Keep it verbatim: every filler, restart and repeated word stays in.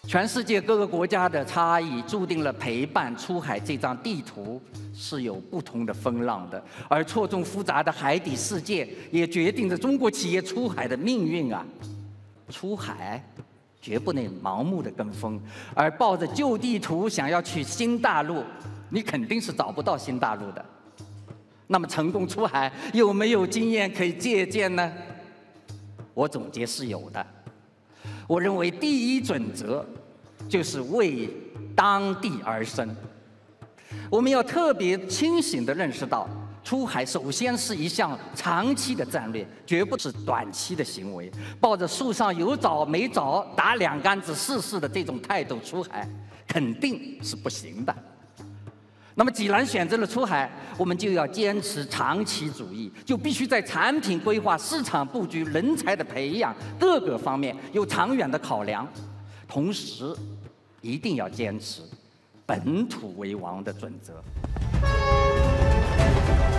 全世界各个国家的差异，注定了陪伴出海这张地图是有不同的风浪的，而错综复杂的海底世界也决定着中国企业出海的命运啊！出海绝不能盲目的跟风，而抱着旧地图想要去新大陆，你肯定是找不到新大陆的。那么成功出海有没有经验可以借鉴呢？我总结是有的。我认为第一准则就是为当地而生。我们要特别清醒地认识到，出海首先是一项长期的战略，绝不是短期的行为。抱着树上有枣没枣，打两竿子试试的这种态度出海，肯定是不行的。那么，既然选择了出海，我们就要坚持长期主义，就必须在产品规划、市场布局、人才的培养各个方面有长远的考量，同时一定要坚持本土为王的准则。